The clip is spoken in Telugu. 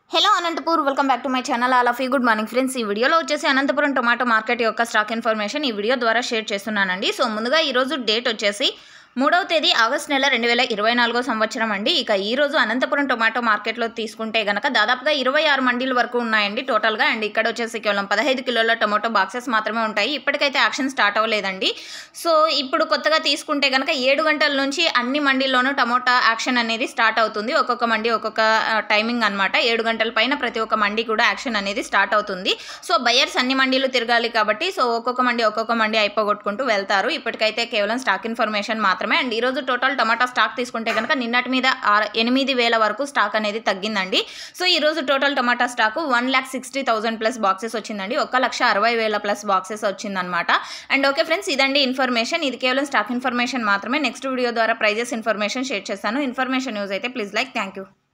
Hello Anantapur welcome back to my channel all of you good morning friends. ఈ వీడియోలో వచ్చేసి అనంతపురం టొమాటో మార్కెట్ యొక్క స్టాక్ ఇన్ఫర్మేషన్ ఈ వీడియో ద్వారా షేర్ చేస్తున్నానండి. సో ముందుగా ఈరోజు డేట్ వచ్చేసి 3వ తేదీ ఆగస్టు నెల 2024 సంవత్సరం అండి. ఇక ఈరోజు అనంతపురం టొమాటో మార్కెట్లో తీసుకుంటే గనక దాదాపుగా 26 మండీల వరకు ఉన్నాయండి టోటల్గా. అండ్ ఇక్కడ వచ్చేసి కేవలం 15 కిలోల టొమాటో బాక్సెస్ మాత్రమే ఉంటాయి. ఇప్పటికైతే యాక్షన్ స్టార్ట్ అవ్వలేదండి. సో ఇప్పుడు కొత్తగా తీసుకుంటే కనుక 7 గంటల నుంచి అన్ని మండీల్లోనూ టమోటా యాక్షన్ అనేది స్టార్ట్ అవుతుంది. ఒక్కొక్క మండీ ఒక్కొక్క టైమింగ్ అనమాట. 7 గంటల పైన ప్రతి ఒక్క మండీ కూడా యాక్షన్ అనేది స్టార్ట్ అవుతుంది. సో బయర్స్ అన్ని మండీలు తిరగాలి కాబట్టి సో ఒక్కొక్క మండీ అయిపోగొట్టుకుంటూ వెళ్తారు. ఇప్పటికైతే కేవలం స్టాక్ ఇన్ఫర్మేషన్ మాత్రమే. అండ్ ఈరోజు టోటల్ టమాటా స్టాక్ తీసుకుంటే కనుక నిన్నటి మీద 8,000 వరకు స్టాక్ అనేది తగ్గిందండి. సో ఈరోజు total tomato stock 1,60,000 plus boxes వచ్చిందండి. 1,60,000 ప్లస్ బాక్సెస్ వచ్చిందనమాట. అండ్ ఓకే ఫ్రెండ్స్, ఇదండి ఇన్ఫర్మేషన్. ఇది కేవలం స్టాక్ ఇన్ఫర్మేషన్ మాత్రమే. నెక్స్ట్ వీడియో ద్వారా ప్రైజెస్ ఇన్ఫర్మేషన్ షేర్ చేస్తాను. ఇన్ఫర్మేషన్ యూజ్ అయితే ప్లీజ్ లైక్. Thank you.